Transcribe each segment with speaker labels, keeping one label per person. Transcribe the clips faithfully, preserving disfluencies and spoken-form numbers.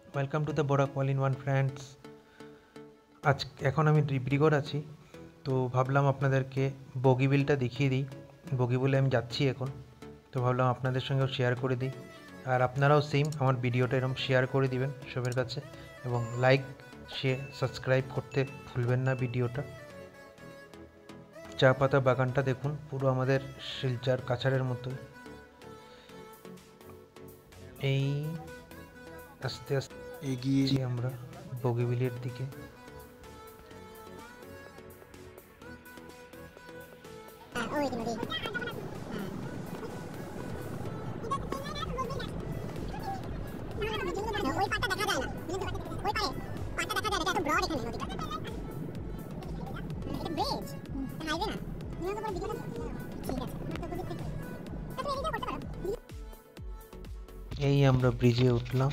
Speaker 1: Welcome to the Barak all in one friends. আজ এখন আমি ডিব্রুগড় আছি, তো ভাবলাম আপনাদেরকে বগিবিলটা দেখিয়ে দিই। বগিবিলে আমি যাচ্ছি এখন, তো ভাবলাম আপনাদের সঙ্গেও শেয়ার করে দিই। আর আপনারাও সেম আমার ভিডিওটা এরকম শেয়ার করে দিবেন সবার কাছে, এবং লাইক শেয়ার সাবস্ক্রাইব করতে ভুলবেন না ভিডিওটা। চা পাতা বাগানটা দেখুন, পুরো আমাদের শিলচার কাছাড়ের মতোই। এই আস্তে আস্তে এগিয়ে আমরা বগিবিলের দিকে। এই আমরা ব্রিজে উঠলাম।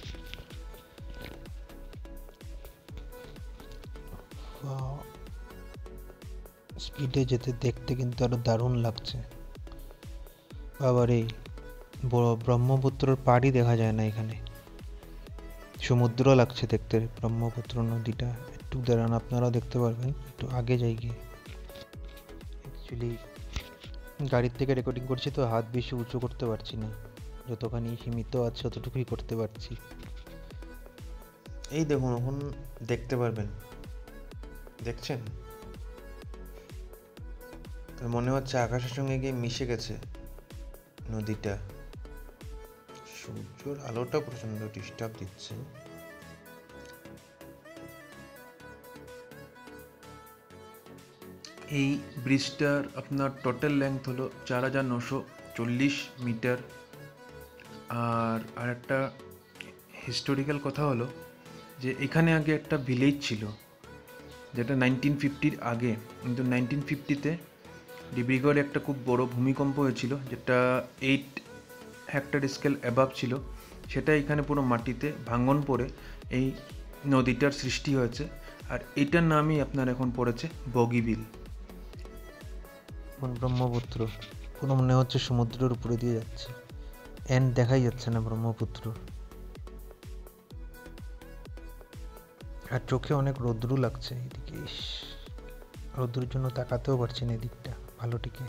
Speaker 1: স্পিডে যেতে দেখতে কিন্তু আরো দারুণ লাগছে। আবার এই বড় ব্রহ্মপুত্রর পাড়ই দেখা যায় না এখানে, সমুদ্র লাগছে দেখতে ব্রহ্মপুত্র নদীটা। একটু দাঁড়ান, আপনারাও দেখতে পারবেন, একটু আগে যাই গিয়ে। অ্যাকচুয়ালি গাড়ির থেকে রেকর্ডিং করছি তো হাত বেশি উঁচু করতে পারছি না, যতখানি সীমিত আছে ততটুকুই করতে পারছি। এই দেখুন, এখন দেখতে পারবেন, দেখছেন? মনে হচ্ছে আকাশের সঙ্গে গিয়ে মিশে গেছে নদীটা। সূর্যের আলোটা প্রচন্ড ডিস্টার্ব দিচ্ছে।
Speaker 2: এই ব্রিজটার আপনার টোটাল লেন্থ হলো চার হাজার নশো চল্লিশ মিটার। আর আরেকটা হিস্টোরিক্যাল কথা হলো যে এখানে আগে একটা ভিলেজ ছিল, যেটা নাইনটিন ফিফটির আগে। কিন্তু নাইনটিন ফিফটিতে ডিব্রুগড়ে একটা খুব বড় ভূমিকম্প হয়েছিল, যেটা এইট হেক্টর স্কেল অ্যাবাভ ছিল। সেটা এখানে পুরো মাটিতে ভাঙন পড়ে এই নদীটার সৃষ্টি হয়েছে। আর এটার নামই আপনার এখন পড়েছে বগিবিল।
Speaker 1: ব্রহ্মপুত্র পুরো মনে হচ্ছে সমুদ্রের উপরে দিয়ে যাচ্ছে, এন্ড দেখাই যাচ্ছে না ব্রহ্মপুত্র। আর চোখে অনেক রৌদ্র লাগছে এদিকে। ইস, রৌদ্রের জন্য তাকাতেও পারছি না এদিকটা ভালোটিকে।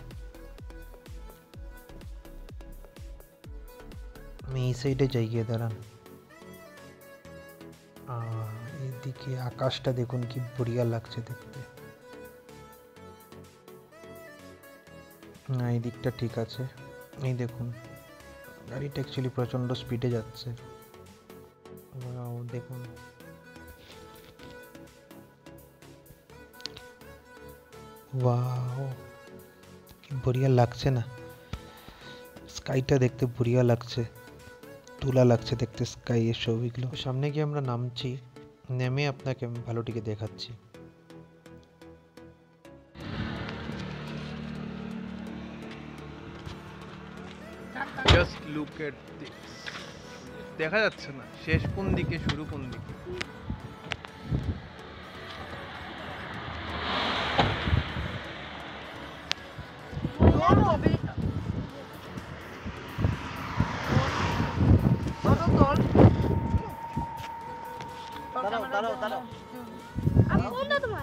Speaker 1: আমি এই সাইডে যাই গিয়ে, দাঁড়ান। এইদিকে আকাশটা দেখুন কি বড়িয়া লাগছে দেখতে। না, এই দিকটা ঠিক আছে। এই দেখুন, গাড়িটা অ্যাকচুয়ালি প্রচন্ড স্পিডে যাচ্ছে। দেখুন, ওয়াও, কি বড়িয়া লাগছে না? স্কাইটা দেখতে বড়িয়া লাগছে, তুলা লাগছে দেখতে স্কাই এর ছবিগুলো। সামনে গিয়ে আমরা নামছি, নেমে আপনাকে আমি ভালোটিকে দেখাচ্ছি।
Speaker 2: Just look at this. দেখা যাচ্ছে না শেষ কোন দিকে শুরু কোন দিকে।
Speaker 3: দাঁড়াও দাঁড়াও দাঁড়াও আমি কোন না তোমার।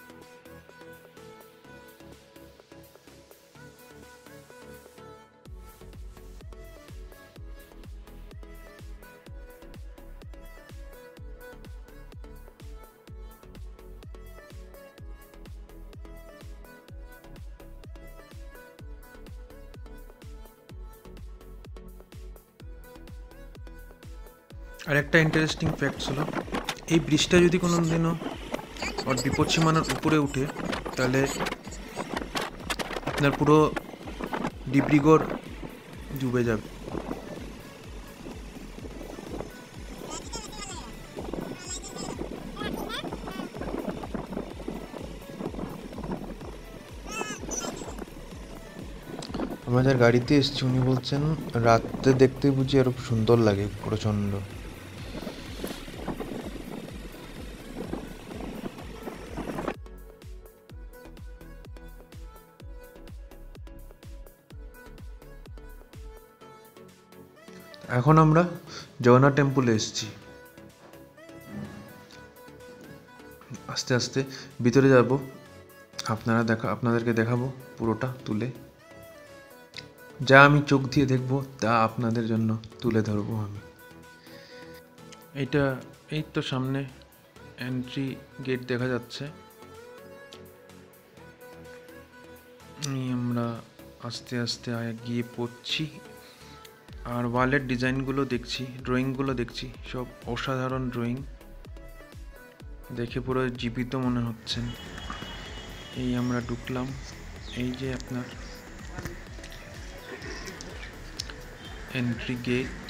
Speaker 2: আর একটা ইন্টারেস্টিং ফ্যাক্টস হলো, এই ব্রিজটা যদি কোনো দিনও ওর বিপদ সীমানার উপরে উঠে, তাহলে আপনার পুরো ডিব্রুগড় ডুবে যাবে।
Speaker 1: আমাদের গাড়িতে এসছি, উনি বলছেন রাতে দেখতে বুঝি আরো সুন্দর লাগে প্রচন্ড।
Speaker 2: এখন আমরা জগন্নাথ টেম্পলে এসেছি। আস্তে আস্তে ভিতরে যাব, আপনারা দেখা আপনাদেরকে দেখাবো পুরোটা তুলে, যা আমি চোখ দিয়ে দেখব তা আপনাদের জন্য তুলে ধরবো আমি। এইটা এই তো সামনে এন্ট্রি গেট দেখা যাচ্ছে। এই আমরা আস্তে আস্তে গিয়ে পড়ছি, আর ওয়ালের ডিজাইনগুলো দেখছি, ড্রয়িংগুলো দেখছি, সব অসাধারণ ড্রয়িং, দেখে পুরো জীবিত মনে হচ্ছেন। এই আমরা ঢুকলাম, এই যে আপনার এন্ট্রি গেট।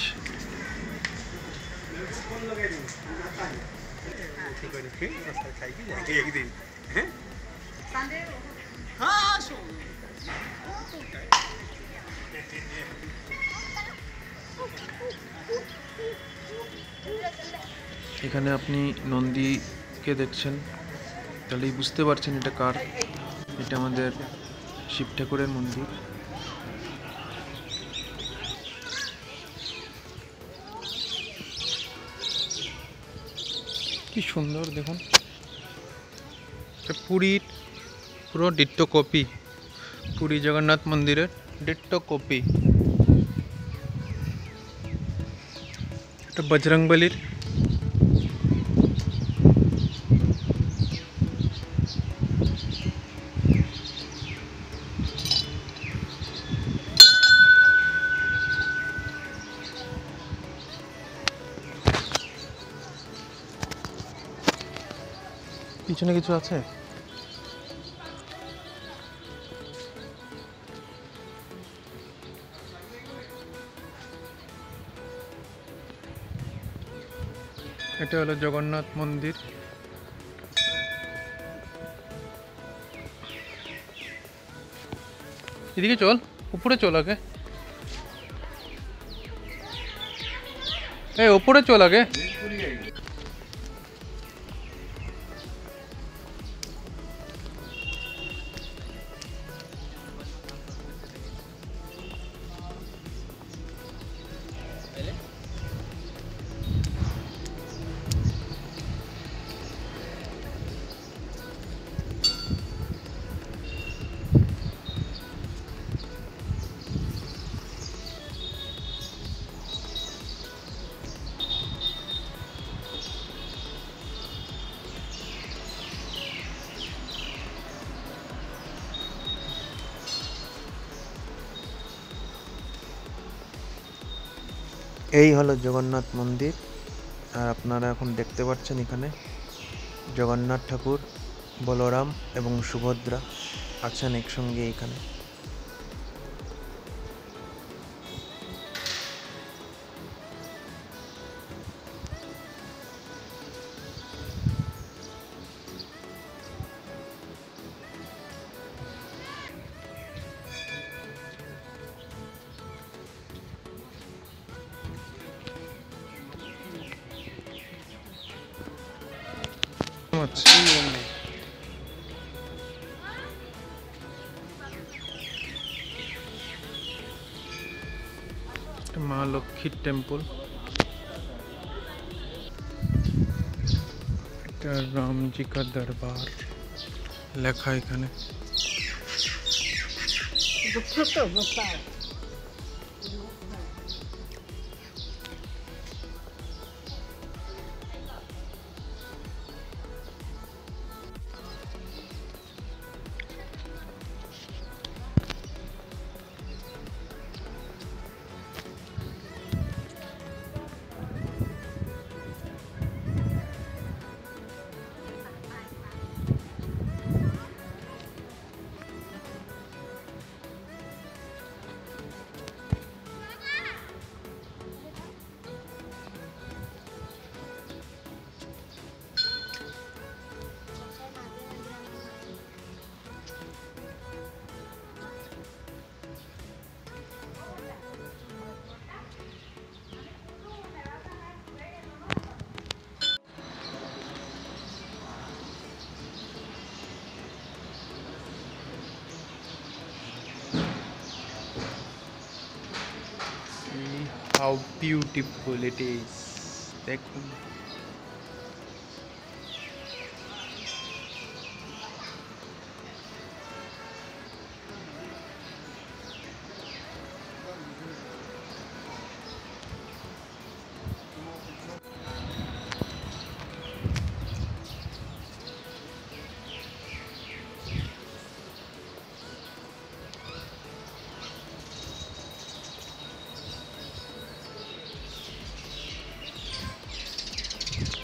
Speaker 2: এখানে আপনি নন্দীকে দেখছেন, তাহলেই বুঝতে পারছেন এটা কার। এটা আমাদের শিব ঠাকুরের মন্দির। কি সুন্দর দেখুন, পুরীর পুরো ডিট্টো কপি, পুরী জগন্নাথ মন্দিরের ডিট্টো কপি। এটা বজরংবলির। পিছনে কিছু আছে? এটা হলো জগন্নাথ মন্দির। এদিকে চল, উপরে চল আগে, এই উপরে চল আগে।
Speaker 1: এই হলো জগন্নাথ মন্দির, আর আপনারা এখন দেখতে পাচ্ছেন এখানে জগন্নাথ ঠাকুর, বলরাম এবং সুভদ্রা আছেন একসঙ্গে এখানে।
Speaker 2: মা লক্ষ্মীর টেম্পল, এটা রামজি কা দরবার লেখা এখানে। How beautiful it is! দেখুন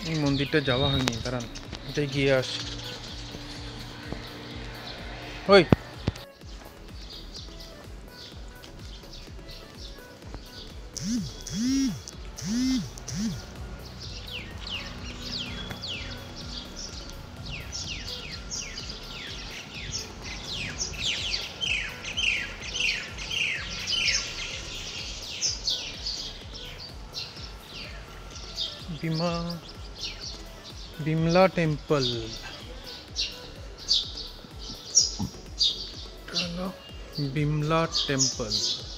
Speaker 2: এই মন্দিরটা যাওয়া হয়নি, দাঁড়ান এটাই গিয়ে আসি। ওই বিমা বিমলা টেম্পল, হলো বিমলা টেম্পল।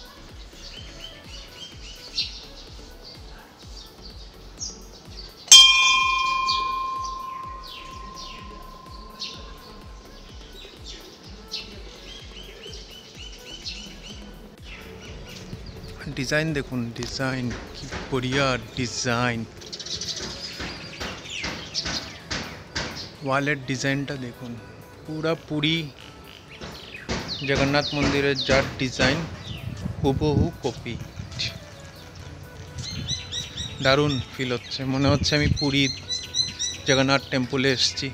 Speaker 2: ডিজাইন দেখুন, ডিজাইন কি বড়িয়া ডিজাইন, ওয়ালের ডিজাইনটা দেখুন, পুরা পুরি জগন্নাথ মন্দিরের যার ডিজাইন হুবহু কপি। দারুণ ফিল হচ্ছে, মনে হচ্ছে আমি পুরী জগন্নাথ টেম্পলে এসেছি।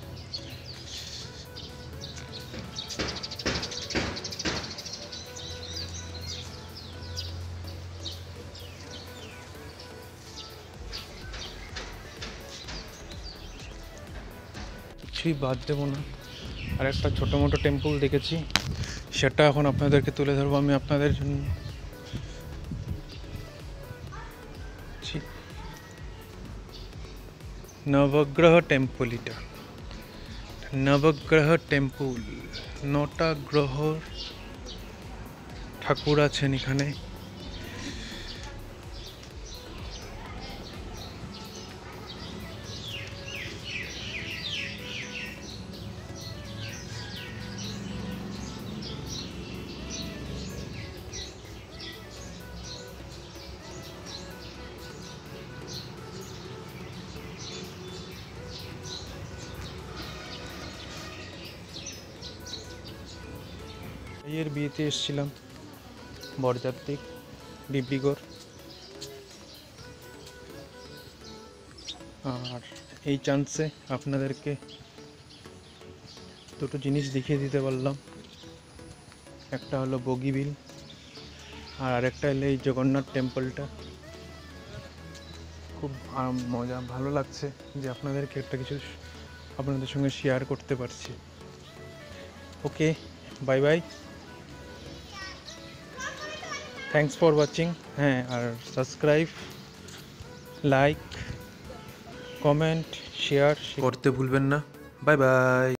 Speaker 2: কিছুই বাদ দেবো না। আর একটা ছোটো মোটো টেম্পল দেখেছি, সেটা এখন আপনাদেরকে তুলে ধরবো আমি আপনাদের জন্য। নবগ্রহ টেম্পল, এটা নবগ্রহ টেম্পল, নটা গ্রহ ঠাকুর আছেন এখানে। এর বিয়েতে এসেছিলাম বরযাত্রী ডিব্রুগড়, আর এই চান্সে আপনাদেরকে দুটো জিনিস দেখিয়ে দিতে পারলাম। একটা হলো বগিবিল, আর আরেকটা হলো এই জগন্নাথ টেম্পলটা। খুব মজা, ভালো লাগছে যে আপনাদেরকে একটা কিছু আপনাদের সঙ্গে শেয়ার করতে পারছি। Okay, bye bye, thanks for watching. হ্যাঁ, আর সাবস্ক্রাইব, লাইক, কমেন্ট, শেয়ার করতে ভুলবেন না। Bye by.